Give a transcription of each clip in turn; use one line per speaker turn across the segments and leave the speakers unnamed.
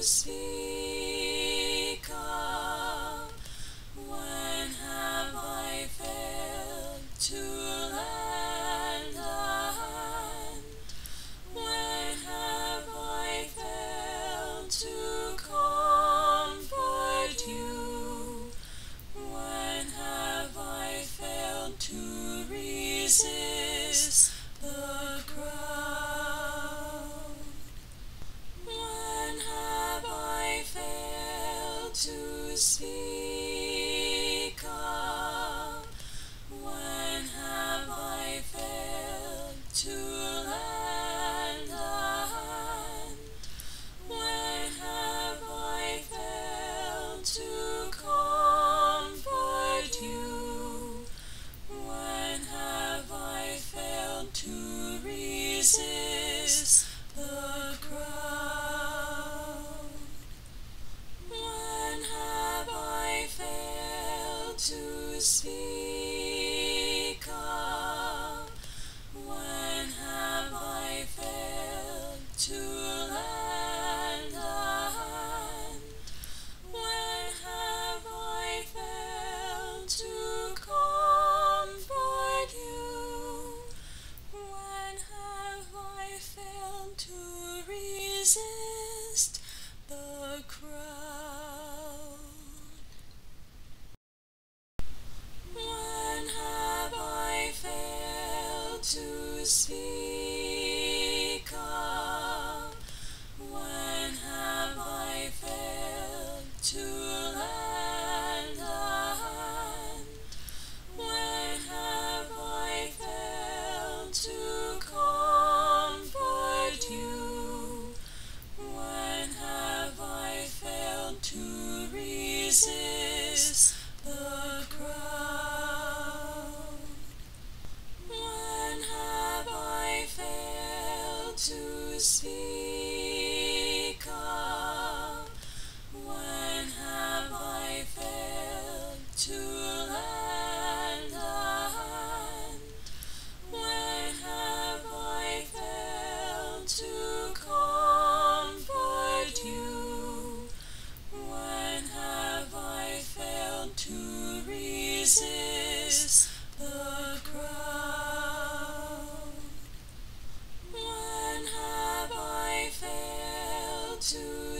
speak of? When have I failed to lend a hand? When have I failed to comfort you? When have I failed to resist the crowd? When have I failed to speak of? When have I failed to lend a hand? When have I failed to comfort you? When have I failed to resist the crowd? When have I failed to speak of? When have I failed to lend a hand? When have I failed to comfort you? When have I failed to resist the crowd? When have I failed to speak of? When have I failed to lend a hand? When have I failed to comfort you? When have I failed to resist the crowd? When have I failed to speak of? When have I failed to lend a hand? When have I failed to comfort you? When have I failed to resist the crowd? When have I failed to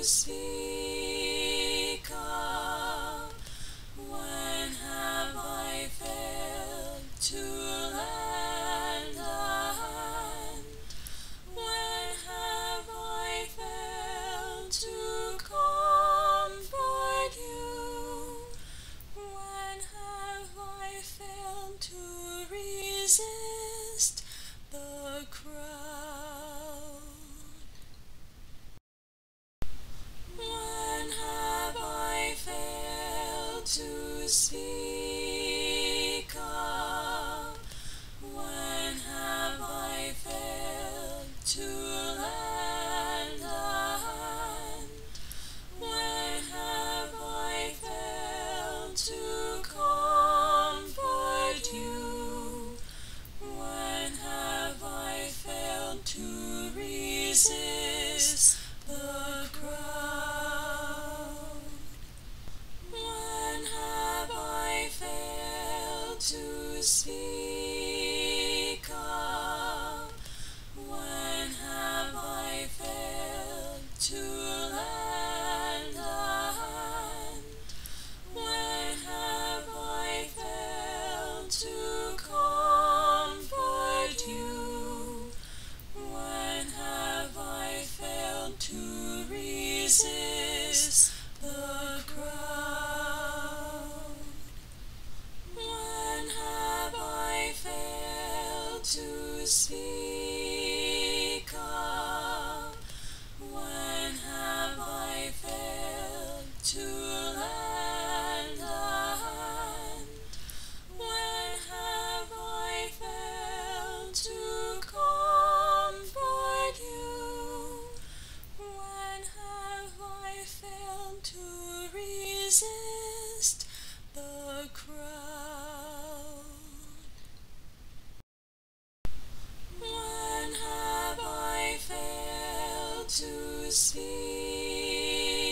speak of? When have I failed to lend a hand? When have I failed to comfort you? When have I failed to resist the crowd? When have I failed to speak of? When have I failed to lend a hand? When have I failed to comfort you? When have I failed to resist the crowd? When have I failed to speak of? When have I failed to lend a hand? When have I failed to comfort you? When have I failed to resist the crowd? When have I failed to speak of? When have I failed to lend a hand? When have I failed to comfort you? When have I failed to resist the crowd? When have I failed to speak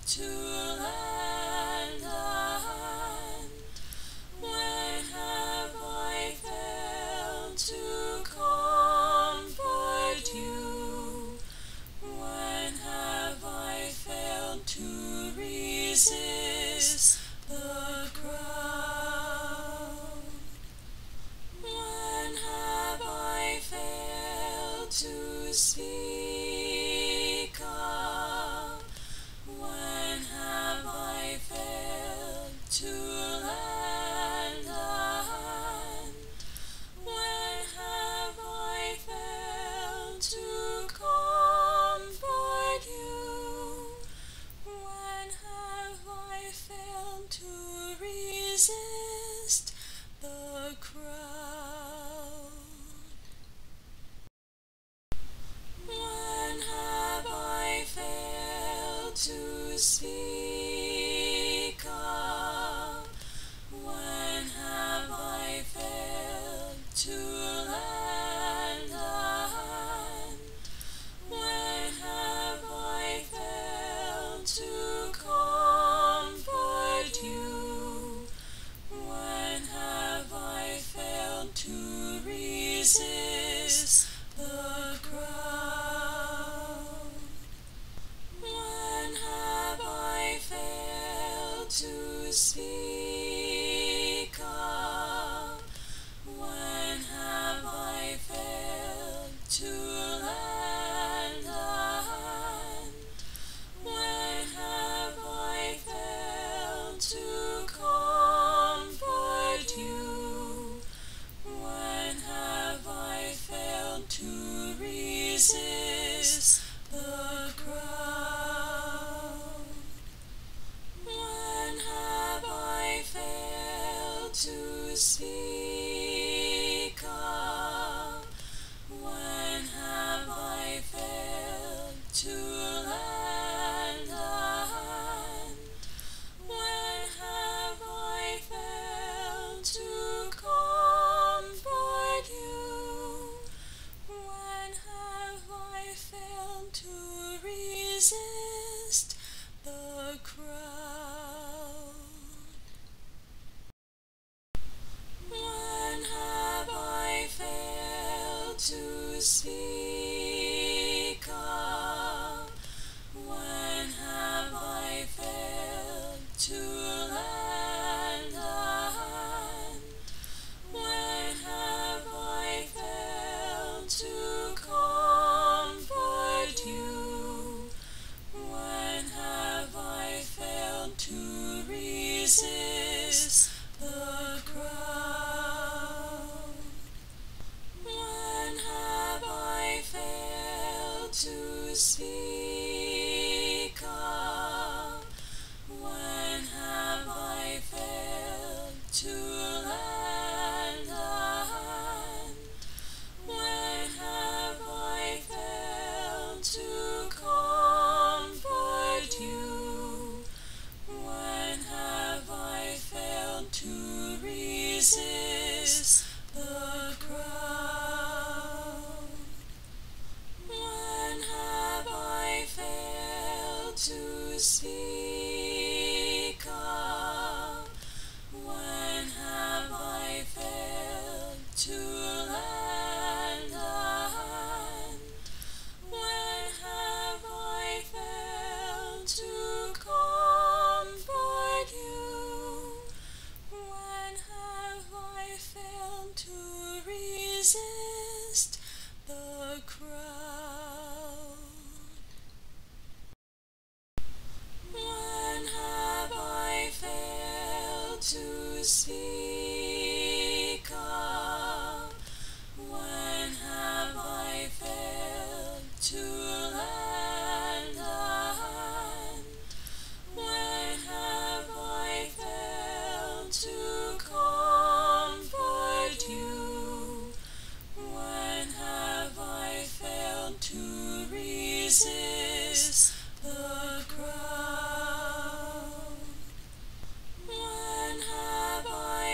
to lend a hand? When have I failed to comfort you? When have I failed to resist the crowd? When have I failed to speak up? When have I failed to lend a hand? When have I failed to comfort you? When have I failed to resist the crowd? When have I failed to speak up? When have I failed to lend a hand? When have I failed to comfort you? When have I failed to resist the crowd? When have I failed to speak up? When have I failed to lend a hand? When have I failed to comfort you? When have I failed to resist the crowd? When have I failed to speak up? When have I failed to lend a hand? When have I failed to comfort you? When have I failed to resist the crowd? When have I failed to speak up? When have I failed to lend a hand? When have I failed to comfort you? When have I failed to resist the crowd? When have I failed to speak up? When have I failed to lend a hand? When have I failed to comfort you? When have I failed to resist the crowd? When have I failed to speak up? When have I failed to lend a hand? When have I failed to comfort you? When have I failed to resist the crowd? When have I failed to speak up? When have I failed to lend a hand? When have I failed to comfort you? When have I failed to resist the crowd? When have I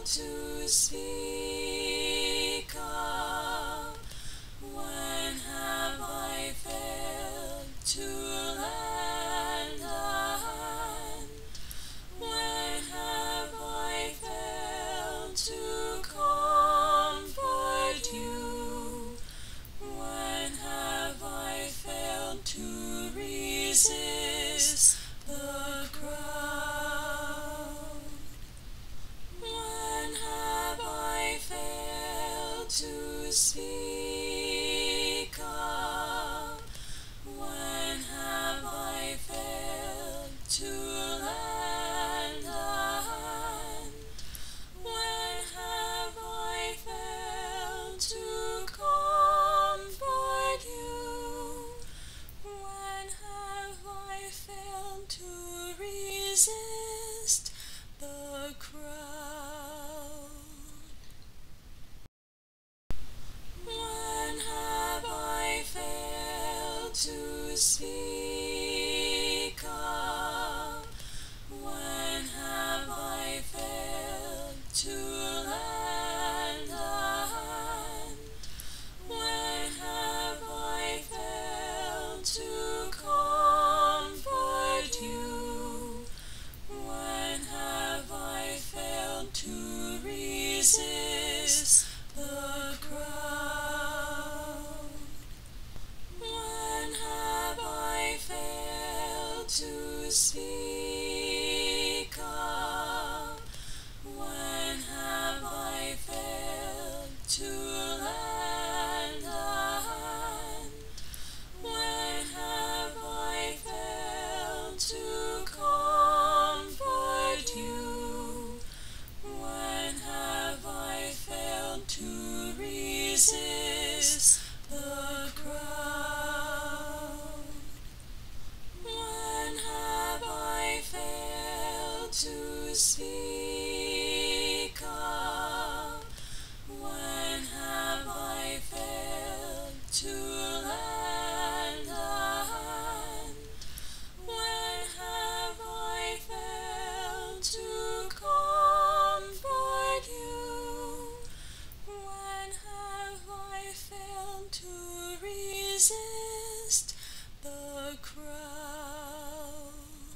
to speak of? When have I failed to lend a hand? When have I failed to comfort you? When have I failed to resist the crowd? When have I failed to speak of? When have I failed to lend a hand? When have I failed to comfort you? When have I failed to resist the crowd? When have I failed to speak of? When have I failed to lend a hand? When have I failed to comfort you? When have I failed to resist the crowd? When have I failed to speak of? When have I failed to lend a hand? When have I failed to comfort you? When have I failed to resist the crowd? When have I failed to speak of? When have I failed to lend a hand? When have I failed to comfort you? When have I failed to resist the crowd?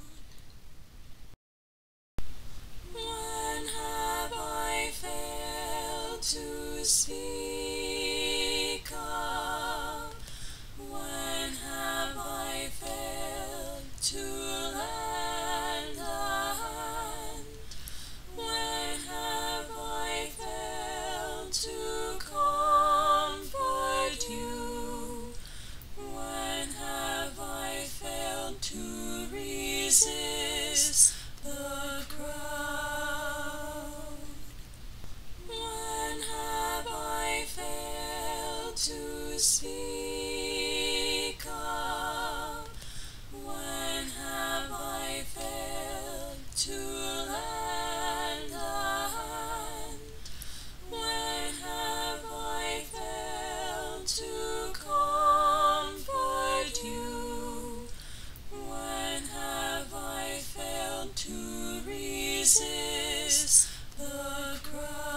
When have I failed to speak of? When have I failed to lend a hand? When have I failed to comfort you? When have I failed to resist the crowd? When have I failed to speak of? When have I failed to lend a hand? When have I failed to comfort you? When have I failed to resist the crowd?